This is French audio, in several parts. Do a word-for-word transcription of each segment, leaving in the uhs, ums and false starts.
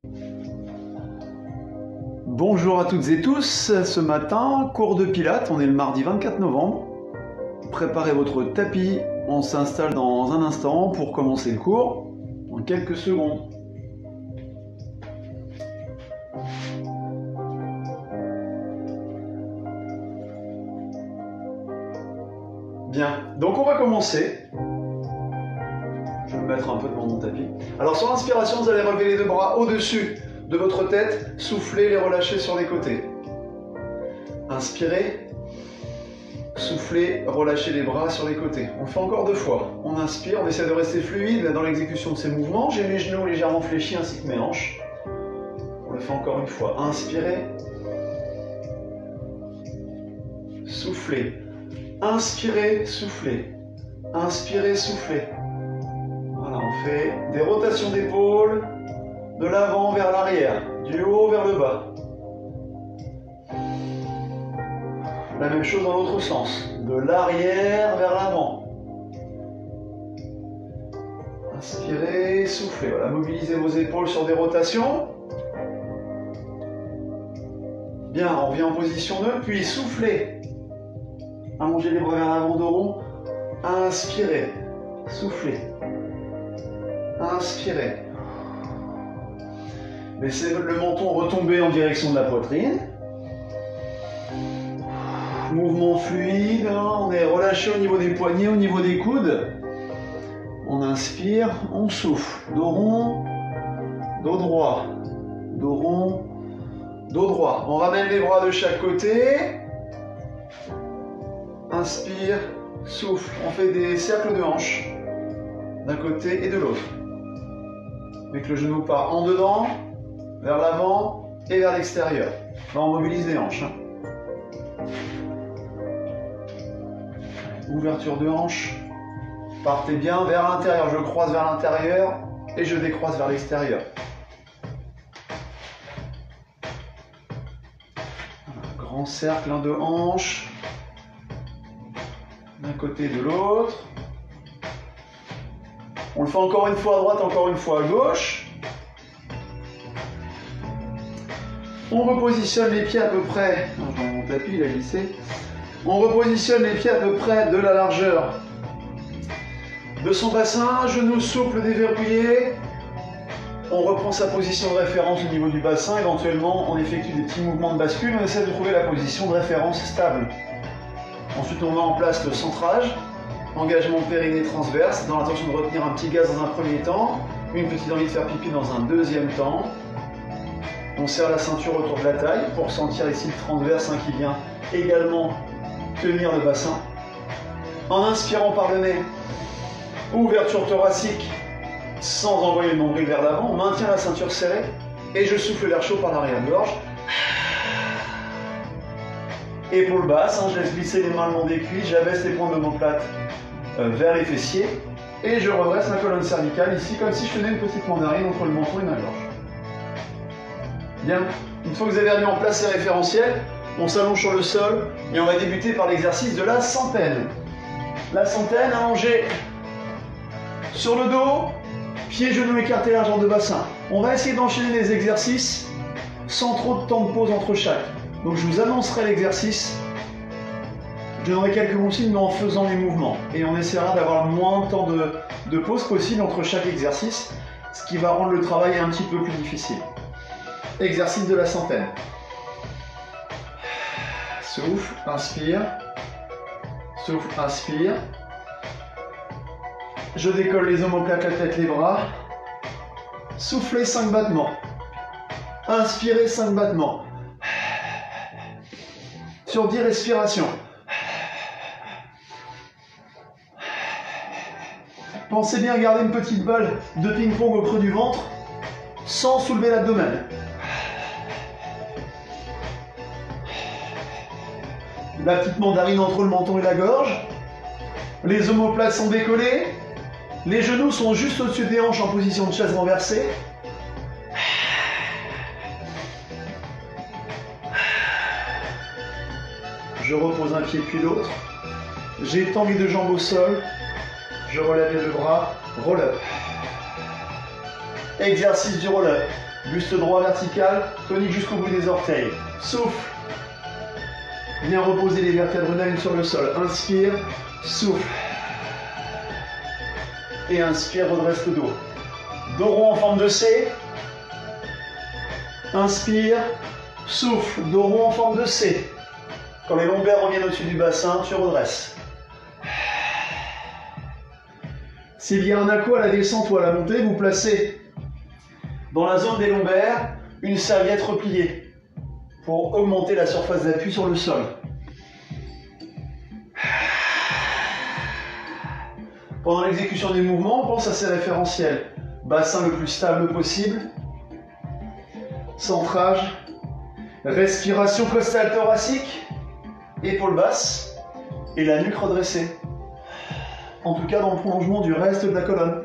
Bonjour à toutes et tous, ce matin, cours de pilates, on est le mardi vingt-quatre novembre. Préparez votre tapis, on s'installe dans un instant pour commencer le cours, en quelques secondes. Bien, donc on va commencer. Je vais me mettre un peu devant mon tapis. Alors sur l'inspiration, vous allez relever les deux bras au-dessus de votre tête, soufflez, les relâchez sur les côtés. Inspirez, soufflez, relâchez les bras sur les côtés. On le fait encore deux fois. On inspire, on essaie de rester fluide dans l'exécution de ces mouvements. J'ai mes genoux légèrement fléchis ainsi que mes hanches. On le fait encore une fois. Inspirez, soufflez. Inspirez, soufflez. Inspirez, soufflez. Voilà, on fait des rotations d'épaule. De l'avant vers l'arrière, du haut vers le bas. La même chose dans l'autre sens, de l'arrière vers l'avant. Inspirez, soufflez. Voilà, mobilisez vos épaules sur des rotations. Bien, on revient en position neutre, puis soufflez. Allongez les bras vers l'avant, dos rond. Inspirez, soufflez. Inspirez. Laissez le menton retomber en direction de la poitrine. Mouvement fluide, on est relâché au niveau des poignets, au niveau des coudes. On inspire, on souffle. Dos rond, dos droit. Dos rond, dos droit. On ramène les bras de chaque côté. Inspire, souffle. On fait des cercles de hanches d'un côté et de l'autre. Avec le genou part en dedans, vers l'avant et vers l'extérieur. Là, on mobilise les hanches. Hein. Ouverture de hanches. Partez bien vers l'intérieur. Je croise vers l'intérieur et je décroise vers l'extérieur. Grand cercle de hanches. D'un côté et de l'autre. On le fait encore une fois à droite, encore une fois à gauche. On repositionne les pieds à peu près, non, je mon tapis, il a glissé. On repositionne les pieds à peu près de la largeur de son bassin, genoux souples déverrouillés. On reprend sa position de référence au niveau du bassin, éventuellement on effectue des petits mouvements de bascule, on essaie de trouver la position de référence stable. Ensuite on met en place le centrage, engagement périnée transverse, dans l'intention de retenir un petit gaz dans un premier temps, une petite envie de faire pipi dans un deuxième temps. On serre la ceinture autour de la taille pour sentir ici le transverse hein, qui vient également tenir le bassin. En inspirant par le nez, ouverture thoracique sans envoyer le nombril vers l'avant, on maintient la ceinture serrée et je souffle l'air chaud par l'arrière-gorge. Épaule basse, hein, je laisse glisser les mains le long des cuisses, j'abaisse les pointes de l'omoplate euh, vers les fessiers et je redresse la colonne cervicale ici comme si je tenais une petite mandarine entre le menton et ma gorge. Bien, une fois que vous avez mis en place ces référentiels, on s'allonge sur le sol et on va débuter par l'exercice de la centaine. La centaine allongée sur le dos, pieds, genoux écartés largeur de bassin. On va essayer d'enchaîner les exercices sans trop de temps de pause entre chaque. Donc je vous annoncerai l'exercice, je donnerai quelques consignes mais en faisant les mouvements. Et on essaiera d'avoir le moins de temps de, de pause possible entre chaque exercice, ce qui va rendre le travail un petit peu plus difficile. Exercice de la centaine. Souffle, inspire. Souffle, inspire. Je décolle les omoplates, la tête, les bras. Soufflez cinq battements. Inspirez cinq battements. Sur dix respirations. Pensez bien à garder une petite balle de ping-pong au creux du ventre sans soulever l'abdomen. La petite mandarine entre le menton et la gorge. Les omoplates sont décollés. Les genoux sont juste au-dessus des hanches en position de chaise renversée. Je repose un pied puis l'autre. J'étends les deux jambes au sol. Je relève les deux bras. Roll-up. Exercice du roll-up. Buste droit vertical, tonique jusqu'au bout des orteils. Souffle. Bien reposer les vertèbres narines sur le sol. Inspire, souffle. Et inspire, redresse le dos. Dos rond en forme de C. Inspire, souffle, dos rond en forme de C. Quand les lombaires reviennent au-dessus du bassin, tu redresses. S'il y a un aqua à la descente ou à la montée, vous placez dans la zone des lombaires une serviette repliée pour augmenter la surface d'appui sur le sol. Pendant l'exécution des mouvements, on pense à ces référentiels. Bassin le plus stable possible. Centrage. Respiration costale thoracique. Épaules basses. Et la nuque redressée. En tout cas dans le prolongement du reste de la colonne.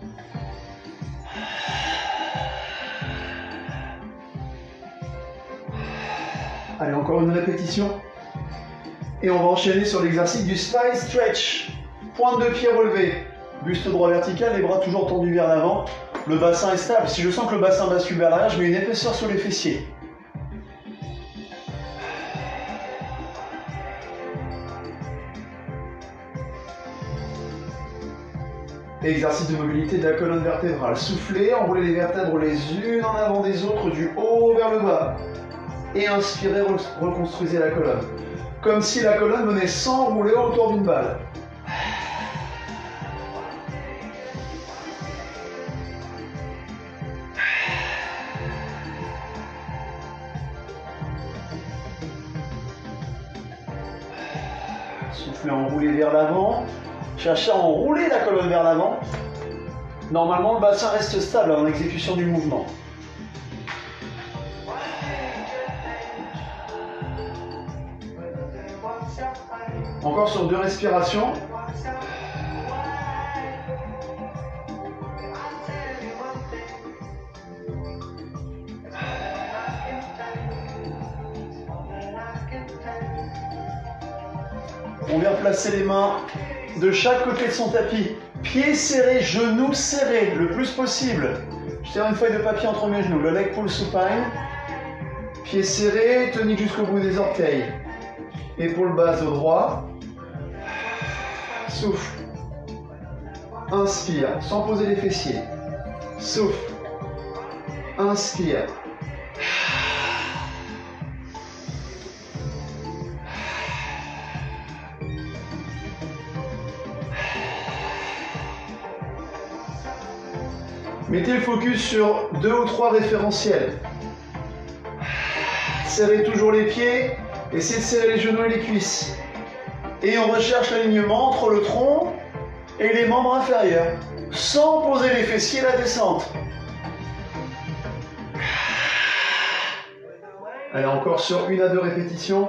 Allez, encore une répétition. Et on va enchaîner sur l'exercice du spine stretch. Pointe de pied relevée. Buste droit vertical, les bras toujours tendus vers l'avant. Le bassin est stable. Si je sens que le bassin bascule vers l'arrière, je mets une épaisseur sur les fessiers. Exercice de mobilité de la colonne vertébrale. Soufflez, enroulez les vertèbres les unes en avant des autres, du haut vers le bas. Et inspirez, reconstruisez la colonne. Comme si la colonne venait s'enrouler autour d'une balle. Soufflez, enroulez vers l'avant. Cherchez à enrouler la colonne vers l'avant. Normalement, le bassin reste stable en exécution du mouvement. Encore sur deux respirations. On vient placer les mains de chaque côté de son tapis. Pieds serrés, genoux serrés, le plus possible. Je tiens une feuille de papier entre mes genoux. Le leg pull supine. Pieds serrés, tonique jusqu'au bout des orteils. Épaules basses au droit. Souffle. Inspire, sans poser les fessiers. Souffle. Inspire. Mettez le focus sur deux ou trois référentiels. Serrez toujours les pieds, essayez de serrer les genoux et les cuisses. Et on recherche l'alignement entre le tronc et les membres inférieurs, sans poser les fessiers à la descente. Allez, encore sur une à deux répétitions.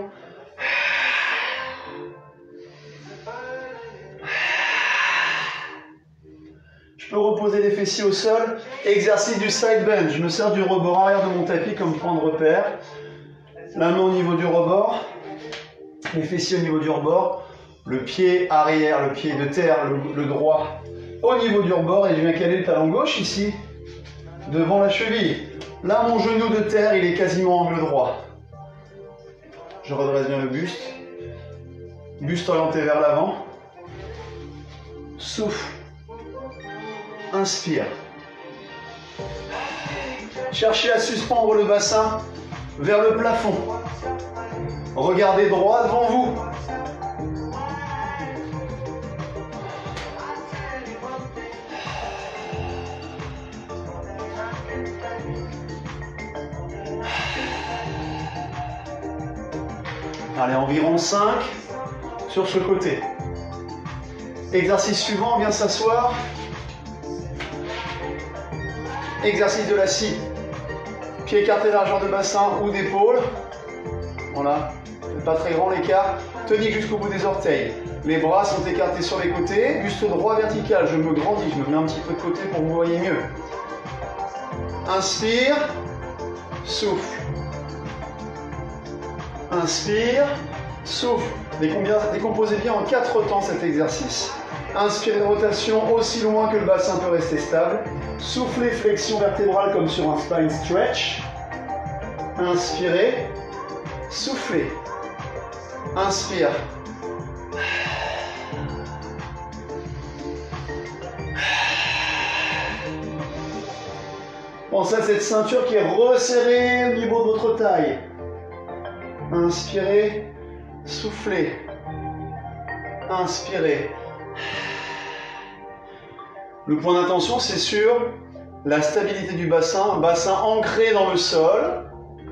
Je peux reposer les fessiers au sol. Exercice du side bend. Je me sers du rebord arrière de mon tapis comme point de repère. La main au niveau du rebord. Les fessiers au niveau du rebord. Le pied arrière, le pied de terre, le, le droit au niveau du rebord. Et je viens caler le talon gauche ici, devant la cheville. Là, mon genou de terre, il est quasiment angle droit. Je redresse bien le buste. Buste orienté vers l'avant. Souffle. Inspire. Cherchez à suspendre le bassin vers le plafond. Regardez droit devant vous. Allez, environ cinq sur ce côté. Exercice suivant, bien s'asseoir. Exercice de la scie. Pieds écartés largeur de bassin ou d'épaule. Voilà. Pas très grand l'écart. Tonique jusqu'au bout des orteils. Les bras sont écartés sur les côtés. Buste droit vertical. Je me grandis. Je me mets un petit peu de côté pour que vous voyez mieux. Inspire. Souffle. Inspire. Souffle. Décomposez bien en quatre temps cet exercice. Inspirez, rotation aussi loin que le bassin peut rester stable. Soufflez, flexion vertébrale comme sur un spine stretch. Inspirez, soufflez. Inspire. Pensez à cette ceinture qui est resserrée au niveau de votre taille. Inspirez, soufflez. Inspirez. Le point d'attention, c'est sur la stabilité du bassin, bassin ancré dans le sol,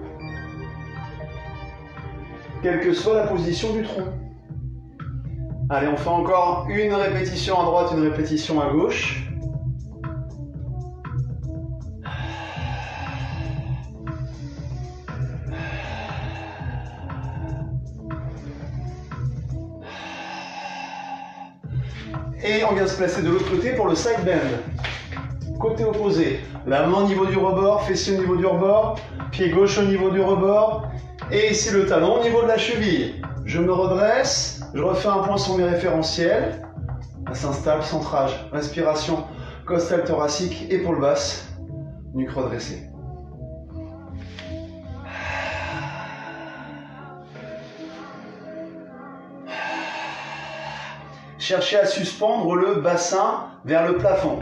quelle que soit la position du tronc. Allez, on fait encore une répétition à droite, une répétition à gauche. Et on vient se placer de l'autre côté pour le side bend. Côté opposé, la main au niveau du rebord, fessier au niveau du rebord, pied gauche au niveau du rebord, et ici le talon au niveau de la cheville. Je me redresse, je refais un point sur mes référentiels. Ça s'installe, centrage, respiration costale thoracique, épaule basse, nuque redressée. Cherchez à suspendre le bassin vers le plafond.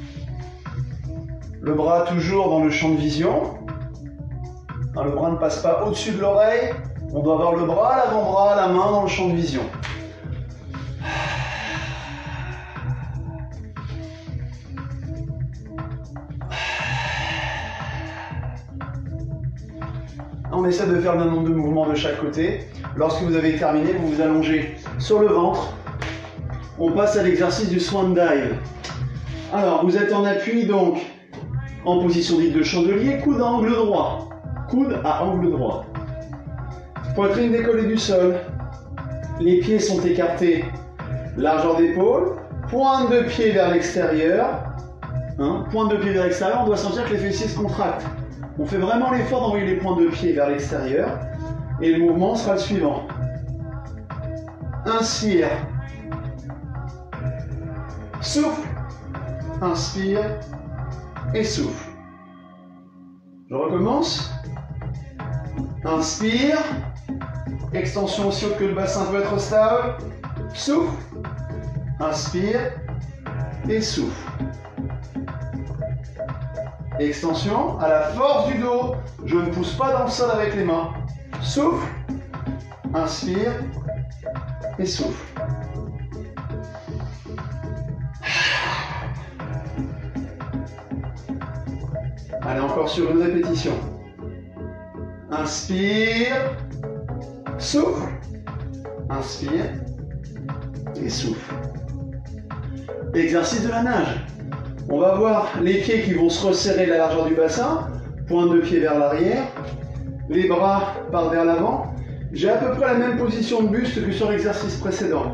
Le bras toujours dans le champ de vision. Le bras ne passe pas au-dessus de l'oreille. On doit avoir le bras, l'avant-bras, la main dans le champ de vision. On essaie de faire le même nombre de mouvements de chaque côté. Lorsque vous avez terminé, vous vous allongez sur le ventre. On passe à l'exercice du swan dive. Alors, vous êtes en appui, donc, en position dite de chandelier, coude à angle droit. Coude à angle droit. Poitrine décollée du sol. Les pieds sont écartés. Largeur d'épaule. Pointe de pied vers l'extérieur. Hein, pointe de pied vers l'extérieur, on doit sentir que les fessiers se contractent. On fait vraiment l'effort d'envoyer les pointes de pied vers l'extérieur. Et le mouvement sera le suivant. Inspire. Souffle, inspire et souffle. Je recommence. Inspire, extension aussi haute que le bassin peut être stable. Souffle, inspire et souffle. Extension, à la force du dos, je ne pousse pas dans le sol avec les mains. Souffle, inspire et souffle. Allez, encore sur une répétition. Inspire, souffle, inspire et souffle. Exercice de la nage. On va voir les pieds qui vont se resserrer la largeur du bassin, pointe de pied vers l'arrière, les bras partent vers l'avant. J'ai à peu près la même position de buste que sur l'exercice précédent.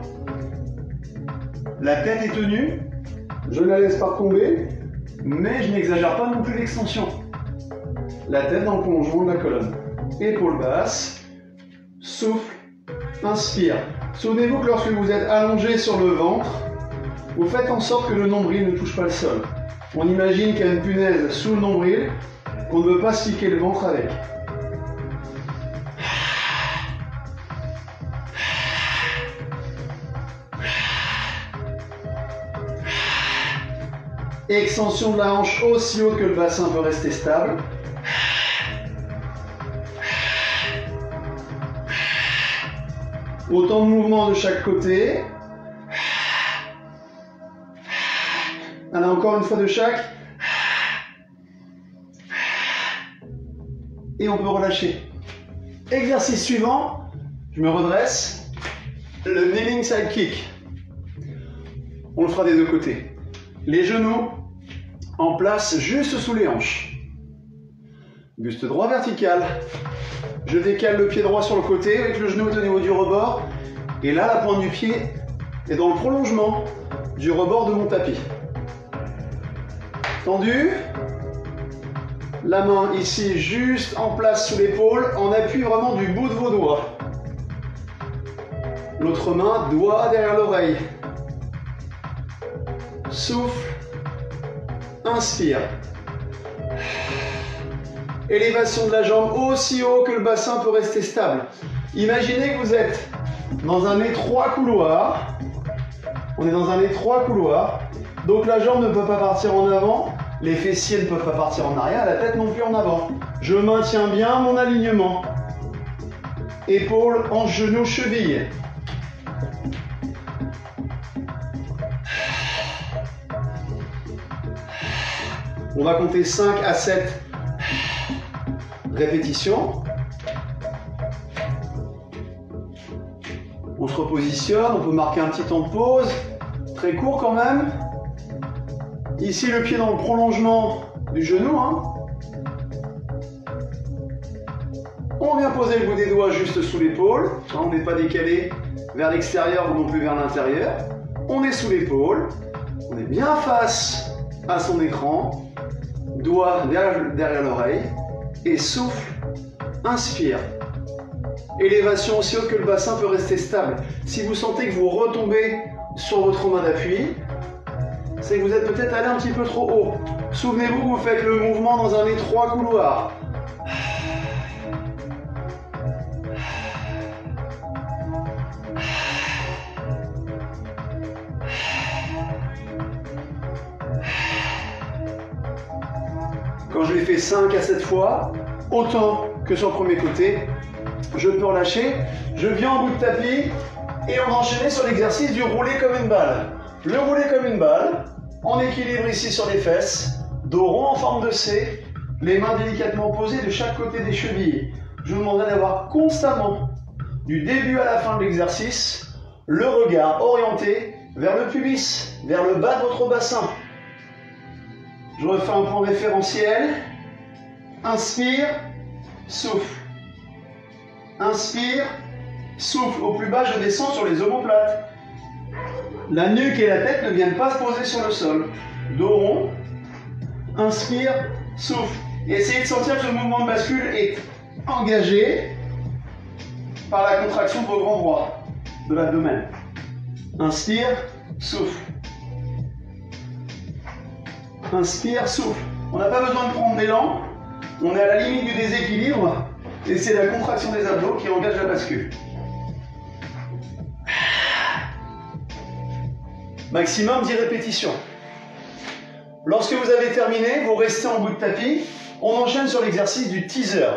La tête est tenue, je ne la laisse pas tomber, mais je n'exagère pas non plus l'extension. La tête dans le prolongement de la colonne. Épaule basse, souffle, inspire. Souvenez-vous que lorsque vous êtes allongé sur le ventre, vous faites en sorte que le nombril ne touche pas le sol. On imagine qu'il y a une punaise sous le nombril, qu'on ne veut pas se piquer le ventre avec. Extension de la hanche aussi haut que le bassin peut rester stable. Autant de mouvements de chaque côté. Allez, encore une fois de chaque. Et on peut relâcher. Exercice suivant. Je me redresse. Le kneeling side kick. On le fera des deux côtés. Les genoux en place juste sous les hanches. Buste droit vertical. Je décale le pied droit sur le côté avec le genou au niveau du rebord. Et là, la pointe du pied est dans le prolongement du rebord de mon tapis. Tendu. La main ici juste en place sous l'épaule, en appui vraiment du bout de vos doigts. L'autre main, doigt derrière l'oreille. souffle, inspire. Élévation de la jambe aussi haut que le bassin peut rester stable. Imaginez que vous êtes dans un étroit couloir. On est dans un étroit couloir. Donc la jambe ne peut pas partir en avant. Les fessiers ne peuvent pas partir en arrière. La tête non plus en avant. Je maintiens bien mon alignement. Épaules, hanches, genoux, chevilles. On va compter cinq à sept répétitions. On se repositionne, on peut marquer un petit temps de pause, très court quand même. Ici le pied dans le prolongement du genou. Hein. On vient poser le bout des doigts juste sous l'épaule. On n'est pas décalé vers l'extérieur ou non plus vers l'intérieur. On est sous l'épaule. On est bien face à son écran. Doigt derrière, derrière l'oreille. Et souffle, inspire. Élévation aussi haute que le bassin peut rester stable. Si vous sentez que vous retombez sur votre main d'appui, c'est que vous êtes peut-être allé un petit peu trop haut. Souvenez-vous que vous faites le mouvement dans un étroit couloir. Quand je l'ai fait cinq à sept fois, autant que sur le premier côté, je peux relâcher. Je viens en bout de tapis et on enchaîne sur l'exercice du rouler comme une balle. Le rouler comme une balle, en équilibre ici sur les fesses, dos rond en forme de C, les mains délicatement posées de chaque côté des chevilles. Je vous demanderai d'avoir constamment, du début à la fin de l'exercice, le regard orienté vers le pubis, vers le bas de votre bassin. Je refais un point référentiel. Inspire, souffle. Inspire, souffle. Au plus bas, je descends sur les omoplates. La nuque et la tête ne viennent pas se poser sur le sol. Dos rond. Inspire, souffle. Et essayez de sentir que le mouvement de bascule est engagé par la contraction de vos grands bras, de l'abdomen. Inspire, souffle. Inspire, souffle. On n'a pas besoin de prendre d'élan. On est à la limite du déséquilibre. Et c'est la contraction des abdos qui engage la bascule. Maximum dix répétitions. Lorsque vous avez terminé, vous restez en bout de tapis. On enchaîne sur l'exercice du teaser.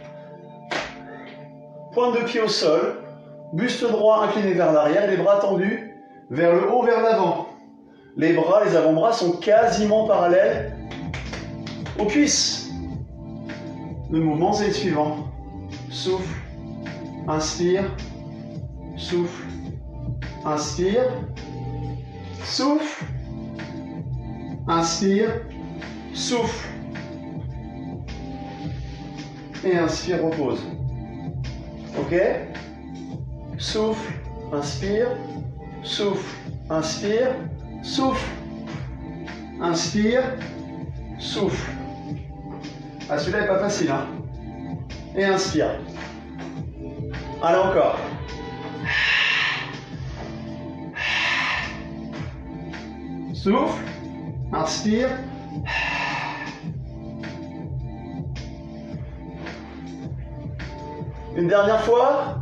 Pointe de pied au sol. Buste droit incliné vers l'arrière et les bras tendus vers le haut, vers l'avant. Les bras, les avant-bras sont quasiment parallèles aux cuisses. Le mouvement, c'est le suivant. Souffle, inspire, souffle, inspire, souffle, inspire, souffle. Et inspire, repose. Ok? Souffle, inspire, souffle, inspire, souffle, inspire, souffle. Ah, celui-là n'est pas facile, hein? Et inspire. Allez, encore. Souffle, inspire. Une dernière fois.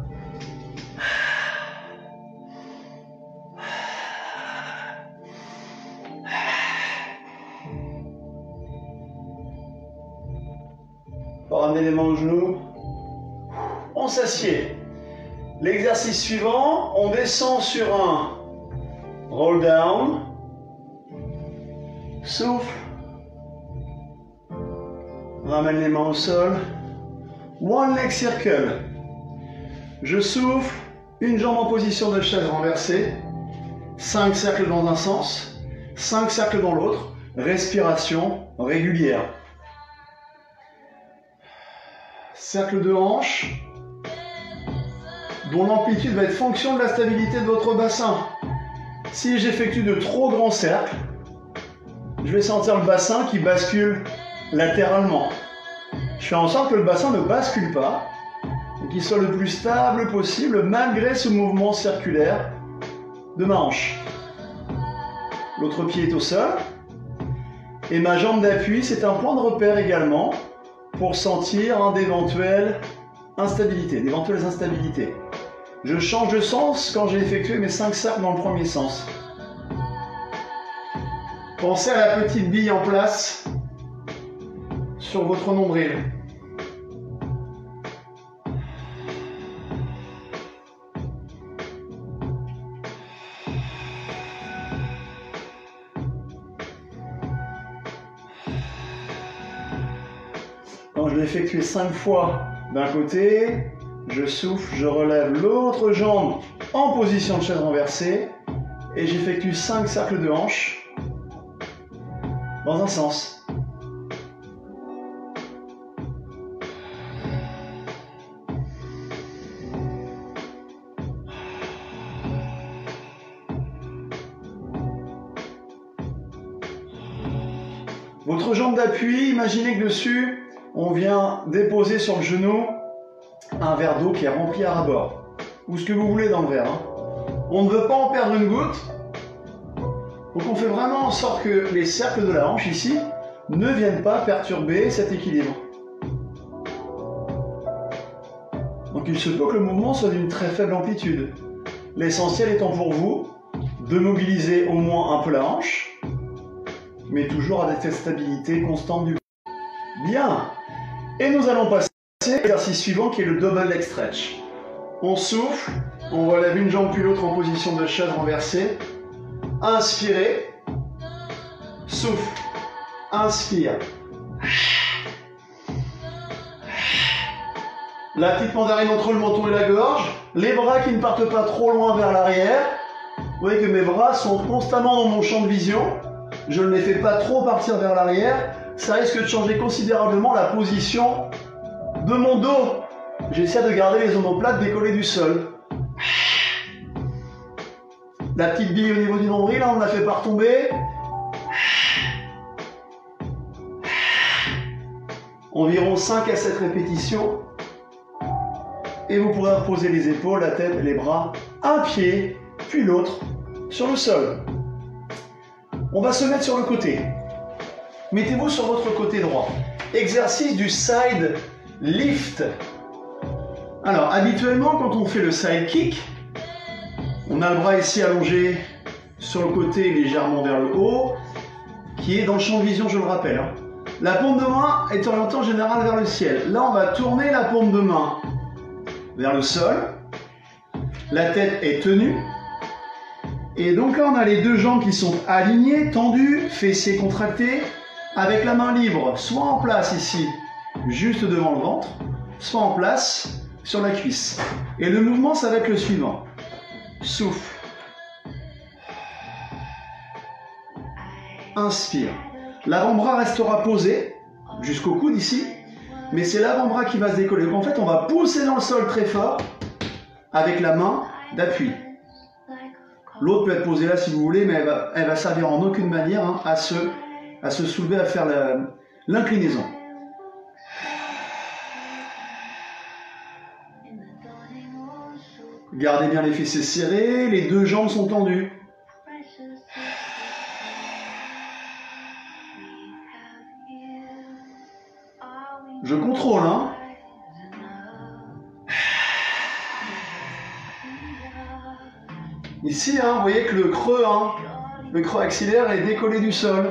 On ramener les mains aux genoux. On s'assied. L'exercice suivant, on descend sur un roll down. Souffle. On ramène les mains au sol. One leg circle. Je souffle. Une jambe en position de chaise renversée. Cinq cercles dans un sens. Cinq cercles dans l'autre. Respiration régulière. Cercle de hanche, dont l'amplitude va être fonction de la stabilité de votre bassin. Si j'effectue de trop grands cercles, je vais sentir le bassin qui bascule latéralement. Je fais en sorte que le bassin ne bascule pas et qu'il soit le plus stable possible malgré ce mouvement circulaire de ma hanche. l'autre pied est au sol. Et ma jambe d'appui, c'est un point de repère également pour sentir hein, d'éventuelles instabilités, d'éventuelles instabilités. Je change de sens quand j'ai effectué mes cinq cercles dans le premier sens. Pensez à la petite bille en place sur votre nombril. Quand je l'ai effectué cinq fois d'un côté, je souffle, je relève l'autre jambe en position de chaise renversée et j'effectue cinq cercles de hanche dans un sens. Votre jambe d'appui, imaginez que dessus, on vient déposer sur le genou un verre d'eau qui est rempli à ras-bord, ou ce que vous voulez dans le verre. Hein. On ne veut pas en perdre une goutte, donc on fait vraiment en sorte que les cercles de la hanche ici ne viennent pas perturber cet équilibre. Donc il se peut que le mouvement soit d'une très faible amplitude. L'essentiel étant pour vous de mobiliser au moins un peu la hanche, mais toujours avec cette stabilité constante du corps. Bien. Et nous allons passer à l'exercice suivant qui est le double leg stretch. On souffle, on relève une jambe puis l'autre en position de chaise renversée. Inspirez, souffle, inspire. La petite mandarine entre le menton et la gorge, les bras qui ne partent pas trop loin vers l'arrière. Vous voyez que mes bras sont constamment dans mon champ de vision. Je ne les fais pas trop partir vers l'arrière. Ça risque de changer considérablement la position de mon dos. J'essaie de garder les omoplates décollées du sol. La petite bille au niveau du nombril, là, on ne la fait pas retomber. Environ cinq à sept répétitions. Et vous pourrez reposer les épaules, la tête, les bras, un pied, puis l'autre, sur le sol. On va se mettre sur le côté. Mettez-vous sur votre côté droit. Exercice du side lift. Alors, habituellement, quand on fait le side kick, on a le bras ici allongé sur le côté légèrement vers le haut, qui est dans le champ de vision, je le rappelle. Hein. La paume de main est orientée en général vers le ciel. Là, on va tourner la paume de main vers le sol. La tête est tenue. Et donc là, on a les deux jambes qui sont alignées, tendues, fessiers contractés, avec la main libre, soit en place ici, juste devant le ventre, soit en place sur la cuisse. Et le mouvement, ça va être le suivant. Souffle. Inspire. L'avant-bras restera posé jusqu'au coude ici, mais c'est l'avant-bras qui va se décoller. Donc en fait, on va pousser dans le sol très fort avec la main d'appui. L'autre peut être posée là si vous voulez, mais elle va, elle va servir en aucune manière hein, à, se, à se soulever, à faire l'inclinaison. Gardez bien les fessiers serrés, les deux jambes sont tendues. Je contrôle, hein. Ici, hein, vous voyez que le creux, hein, le creux axillaire est décollé du sol.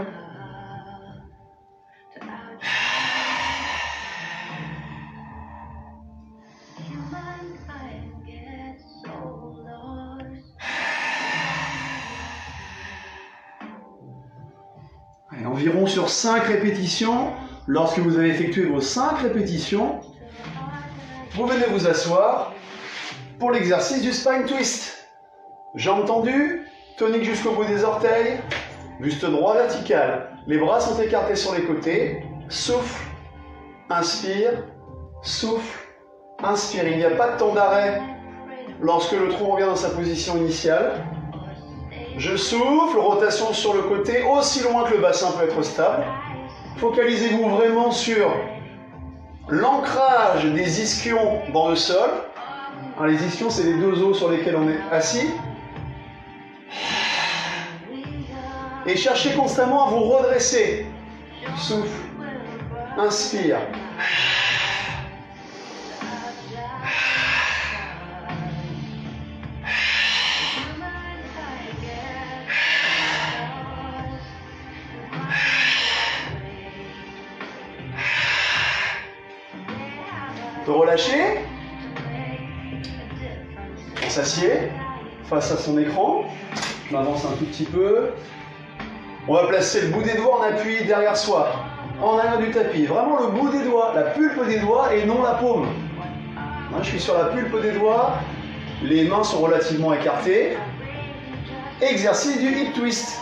Allez, environ sur cinq répétitions, lorsque vous avez effectué vos cinq répétitions, vous venez vous asseoir pour l'exercice du spine twist. Jambes tendues, tonique jusqu'au bout des orteils, buste droit vertical. Les bras sont écartés sur les côtés. Souffle, inspire, souffle, inspire. Il n'y a pas de temps d'arrêt lorsque le tronc revient dans sa position initiale. Je souffle, rotation sur le côté, aussi loin que le bassin peut être stable. Focalisez-vous vraiment sur l'ancrage des ischions dans le sol. Alors, les ischions, c'est les deux os sur lesquels on est assis. Et cherchez constamment à vous redresser. Souffle. Inspire. De relâcher. On s'assied face à son écran. Je m'avance un tout petit peu. On va placer le bout des doigts en appui derrière soi, en arrière du tapis. Vraiment le bout des doigts, la pulpe des doigts et non la paume. Hein, je suis sur la pulpe des doigts. Les mains sont relativement écartées. Exercice du hip twist.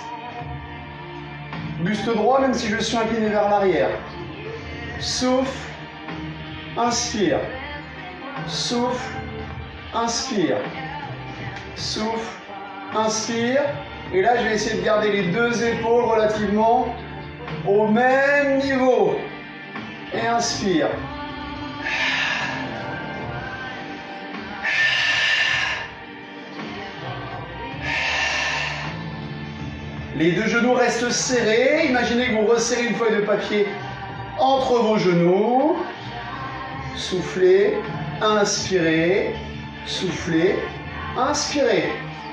Buste droit même si je suis incliné vers l'arrière. Souffle. Inspire. Souffle. Inspire. Souffle. Inspire. Et là, je vais essayer de garder les deux épaules relativement au même niveau. Et inspire. Les deux genoux restent serrés. Imaginez que vous resserrez une feuille de papier entre vos genoux. Soufflez, inspirez, soufflez, inspirez.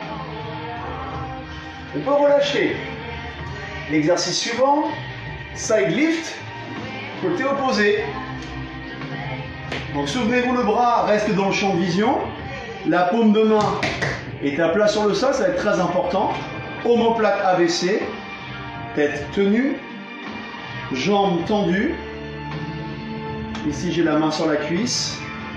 On peut relâcher. L'exercice suivant, side lift, côté opposé. Donc souvenez-vous, le bras reste dans le champ de vision. La paume de main est à plat sur le sol, ça va être très important. Omoplate abaissée, tête tenue, jambes tendues. Ici, j'ai la main sur la cuisse.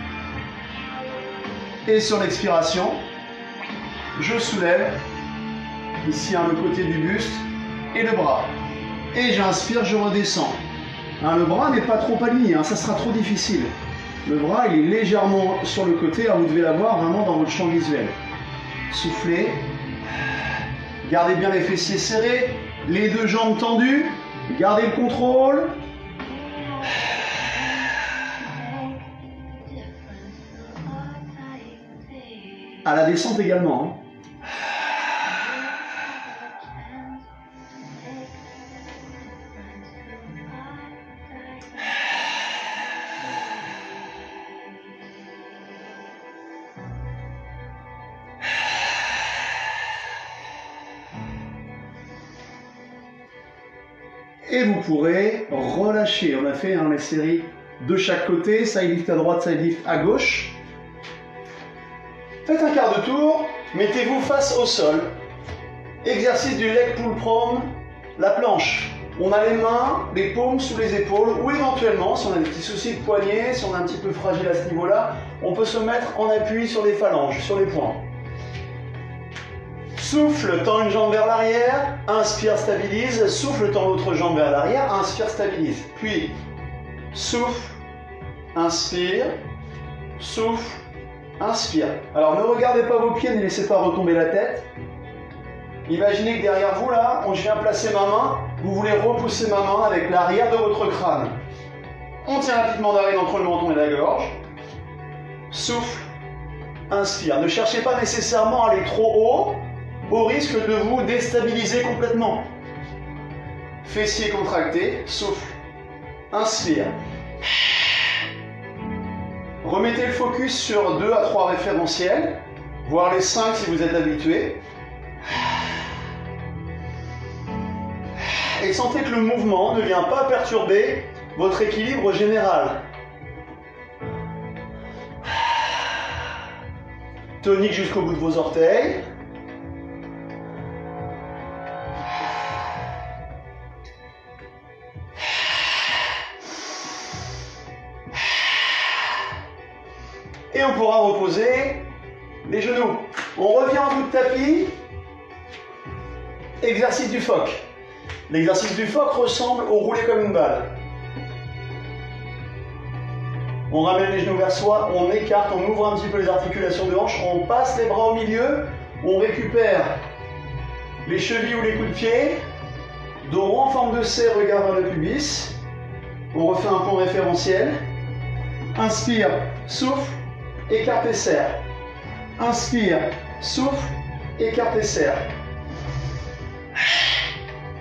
Et sur l'expiration, je soulève. Ici, hein, le côté du buste et le bras. Et j'inspire, je redescends. Hein, le bras n'est pas trop aligné, hein, ça sera trop difficile. Le bras, il est légèrement sur le côté. Hein, vous devez l'avoir vraiment dans votre champ visuel. Soufflez. Gardez bien les fessiers serrés. Les deux jambes tendues. Gardez le contrôle. À la descente également. Hein. Et vous pourrez relâcher. On a fait hein, les séries de chaque côté, side lift à droite, side lift à gauche. Faites un quart de tour, mettez-vous face au sol. Exercice du leg pull prone, la planche. On a les mains, les paumes sous les épaules, ou éventuellement, si on a des petits soucis de poignet, si on est un petit peu fragile à ce niveau-là, on peut se mettre en appui sur les phalanges, sur les poings. Souffle, tend une jambe vers l'arrière, inspire, stabilise, souffle, tend l'autre jambe vers l'arrière, inspire, stabilise. Puis, souffle, inspire, souffle, inspire. Alors ne regardez pas vos pieds, ne laissez pas retomber la tête. Imaginez que derrière vous, là, je viens placer ma main, vous voulez repousser ma main avec l'arrière de votre crâne. On tient la petite mandarine entre le menton et la gorge. Souffle, inspire. Ne cherchez pas nécessairement à aller trop haut, au risque de vous déstabiliser complètement. Fessiers contractés, souffle, inspire. Remettez le focus sur deux à trois référentiels, voire les cinq si vous êtes habitué. Et sentez que le mouvement ne vient pas perturber votre équilibre général. Tonique jusqu'au bout de vos orteils. Et on pourra reposer les genoux. On revient en bout de tapis. Exercice du phoque. L'exercice du phoque ressemble au rouler comme une balle. On ramène les genoux vers soi, on écarte, on ouvre un petit peu les articulations de hanche, on passe les bras au milieu, on récupère les chevilles ou les coups de pied, dos rond en forme de C, regard vers le pubis. On refait un point référentiel. Inspire, souffle. Écarte et serre. Inspire, souffle, écarte et serre.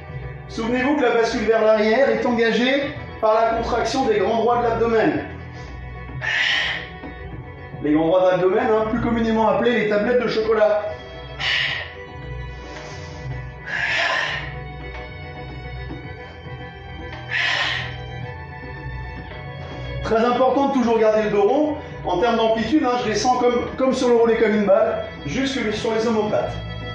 Souvenez-vous que la bascule vers l'arrière est engagée par la contraction des grands droits de l'abdomen. Les grands droits de l'abdomen, hein, plus communément appelés les tablettes de chocolat. Très important de toujours garder le dos rond. En termes d'amplitude, hein, je descends comme, comme sur le roulé comme une balle, jusque sur les omoplates.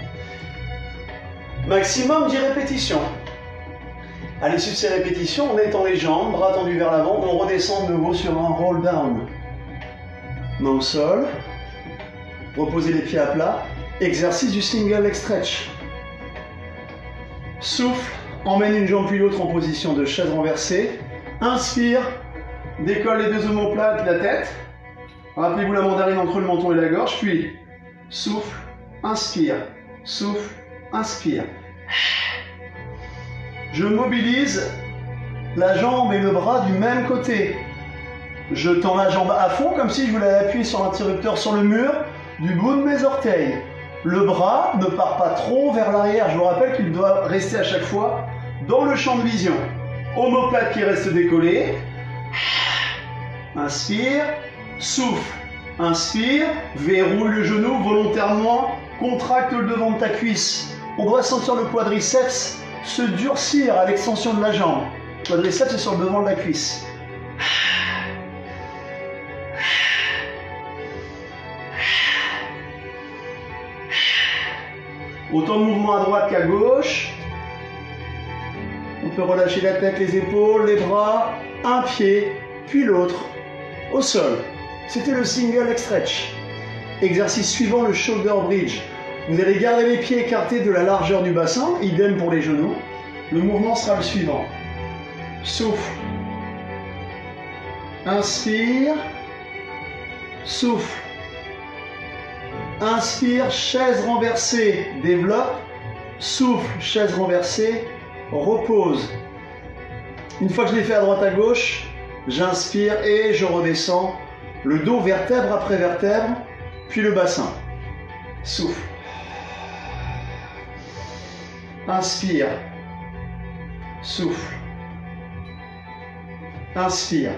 Maximum dix répétitions. À l'issue de ces répétitions, on étend les jambes, bras tendus vers l'avant, on redescend de nouveau sur un roll down. Main au sol, reposez les pieds à plat, exercice du single leg stretch. Souffle, emmène une jambe puis l'autre en position de chaise renversée. Inspire, décolle les deux omoplates, la tête. Rappelez-vous la mandarine entre le menton et la gorge, puis souffle, inspire, souffle, inspire. Je mobilise la jambe et le bras du même côté. Je tends la jambe à fond comme si je voulais appuyer sur l'interrupteur sur le mur du bout de mes orteils. Le bras ne part pas trop vers l'arrière. Je vous rappelle qu'il doit rester à chaque fois dans le champ de vision. Omoplate qui reste décollée. Inspire, souffle, inspire, verrouille le genou volontairement, contracte le devant de ta cuisse. On doit sentir le quadriceps se durcir à l'extension de la jambe. Le quadriceps est sur le devant de la cuisse. Autant de mouvements à droite qu'à gauche. On peut relâcher la tête, les épaules, les bras, un pied, puis l'autre, au sol. C'était le single leg stretch. Exercice suivant, le shoulder bridge. Vous allez garder les pieds écartés de la largeur du bassin, idem pour les genoux. Le mouvement sera le suivant. Souffle. Inspire. Souffle. Inspire, chaise renversée, développe. Souffle, chaise renversée, repose. Une fois que je l'ai fait à droite à gauche, j'inspire et je redescends. Le dos vertèbre après vertèbre, puis le bassin. Souffle. Inspire. Souffle. Inspire.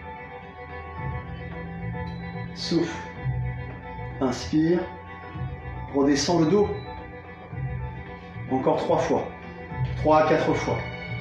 Souffle. Inspire. Redescends le dos. Encore trois fois. Trois à quatre fois.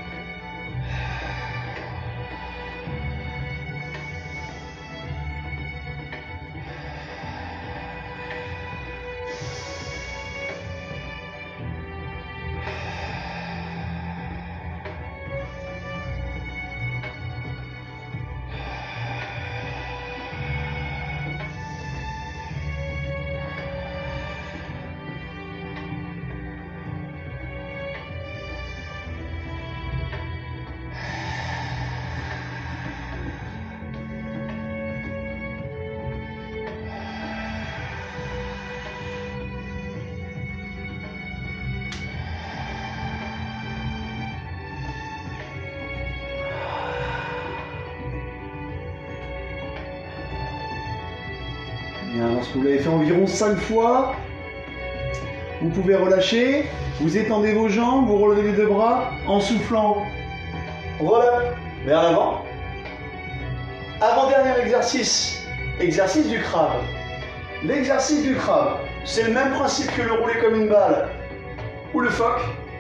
Vous l'avez fait environ cinq fois. Vous pouvez relâcher. Vous étendez vos jambes, vous relevez les deux bras en soufflant. Roll-up vers l'avant. Avant-dernier exercice. Exercice du crabe. L'exercice du crabe, c'est le même principe que le roulé comme une balle ou le phoque.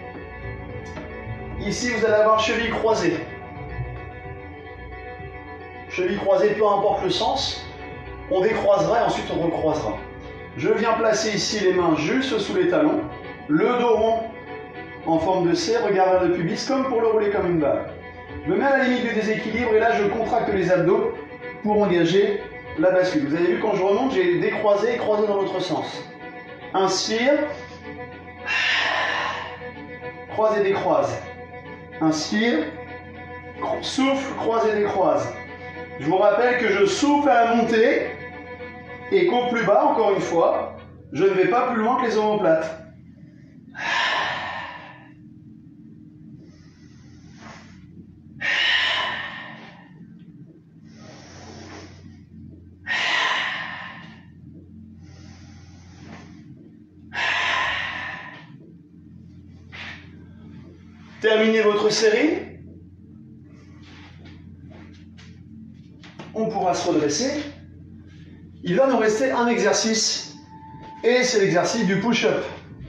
Ici, vous allez avoir cheville croisée. Cheville croisée, peu importe le sens. On décroisera et ensuite on recroisera. Je viens placer ici les mains juste sous les talons, le dos rond en forme de C, regard vers le pubis comme pour le rouler comme une balle. Je me mets à la limite du déséquilibre et là je contracte les abdos pour engager la bascule. Vous avez vu quand je remonte, j'ai décroisé et croisé dans l'autre sens. Inspire, croise et décroise. Inspire, souffle, croise et décroise. Je vous rappelle que je souffle à la montée et qu'au plus bas, encore une fois, je ne vais pas plus loin que les omoplates. terminez votre série. On pourra se redresser. Il va nous rester un exercice, et c'est l'exercice du push-up,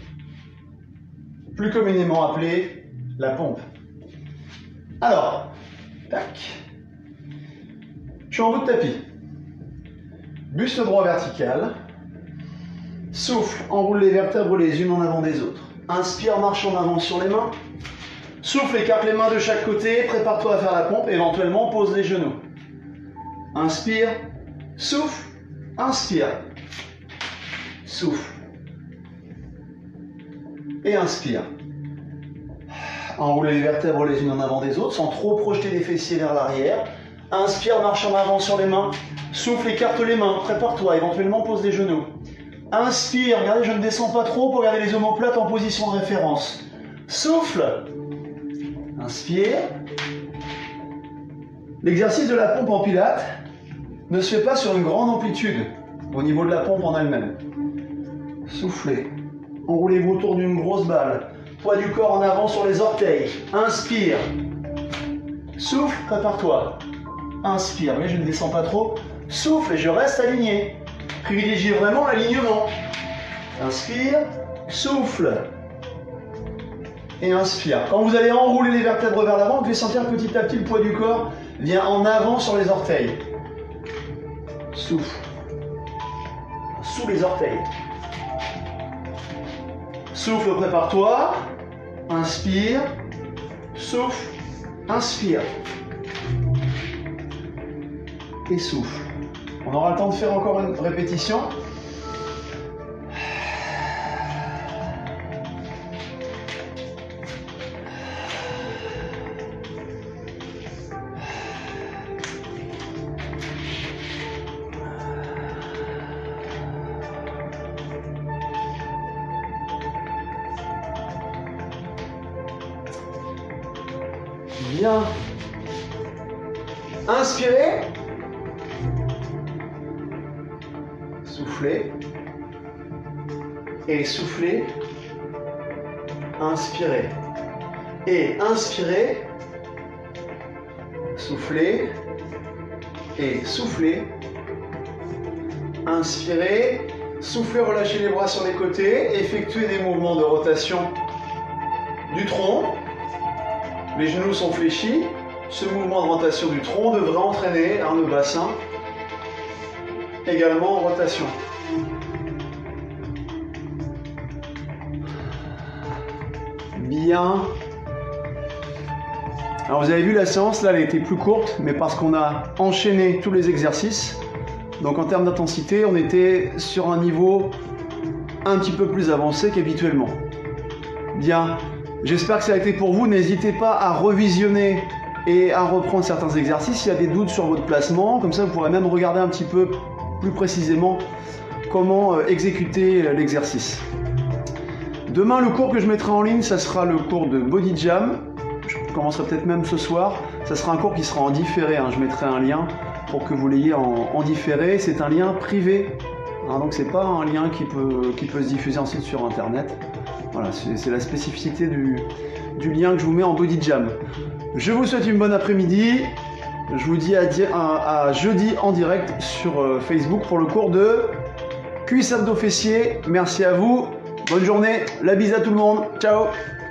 plus communément appelé la pompe. Alors, tac. Je suis en bout de tapis. Buste droit vertical. Souffle, enroule les vertèbres les unes en avant des autres. Inspire, marche en avant sur les mains. Souffle, écarte les mains de chaque côté. Prépare-toi à faire la pompe. Éventuellement, pose les genoux. Inspire, souffle, inspire, souffle. Et inspire. Enroule les vertèbres les unes en avant des autres sans trop projeter les fessiers vers l'arrière. Inspire, marche en avant sur les mains. Souffle, écarte les mains. Prépare-toi, éventuellement pose les genoux. Inspire, regardez, je ne descends pas trop pour garder les omoplates en position de référence. Souffle. Inspire. L'exercice de la pompe en pilates ne se fait pas sur une grande amplitude au niveau de la pompe en elle-même. Soufflez. Enroulez-vous autour d'une grosse balle. Poids du corps en avant sur les orteils. Inspire. Souffle, prépare-toi. Inspire, mais je ne descends pas trop. Souffle et je reste aligné. Privilégiez vraiment l'alignement. Inspire, souffle. Et inspire. Quand vous allez enrouler les vertèbres vers l'avant, vous allez sentir petit à petit le poids du corps vient en avant sur les orteils. Souffle. Sous les orteils. Souffle, prépare-toi. Inspire. Souffle. Inspire. Et souffle. On aura le temps de faire encore une répétition. Bien. Inspirez. Soufflez. Et soufflez. Inspirez. Et inspirez. Soufflez. Et soufflez. Inspirez. Soufflez, relâchez les bras sur les côtés. Effectuez des mouvements de rotation du tronc. Les genoux sont fléchis. Ce mouvement de rotation du tronc devrait entraîner hein, le bassin également en rotation. Bien. Alors vous avez vu la séance, là elle a été plus courte, mais parce qu'on a enchaîné tous les exercices. Donc en termes d'intensité, on était sur un niveau un petit peu plus avancé qu'habituellement. Bien. J'espère que ça a été pour vous. N'hésitez pas à revisionner et à reprendre certains exercices. S'il y a des doutes sur votre placement, comme ça vous pourrez même regarder un petit peu plus précisément comment exécuter l'exercice. Demain, le cours que je mettrai en ligne, ça sera le cours de Body Jam. Je commencerai peut-être même ce soir. Ça sera un cours qui sera en différé. Hein. Je mettrai un lien pour que vous l'ayez en, en différé. C'est un lien privé. Hein, donc c'est pas un lien qui peut, qui peut se diffuser ensuite sur Internet. Voilà, c'est la spécificité du, du lien que je vous mets en Body Jam. Je vous souhaite une bonne après-midi. Je vous dis à, à, à jeudi en direct sur euh, Facebook pour le cours de cuisse abdos fessiers. Merci à vous. Bonne journée. La bise à tout le monde. Ciao.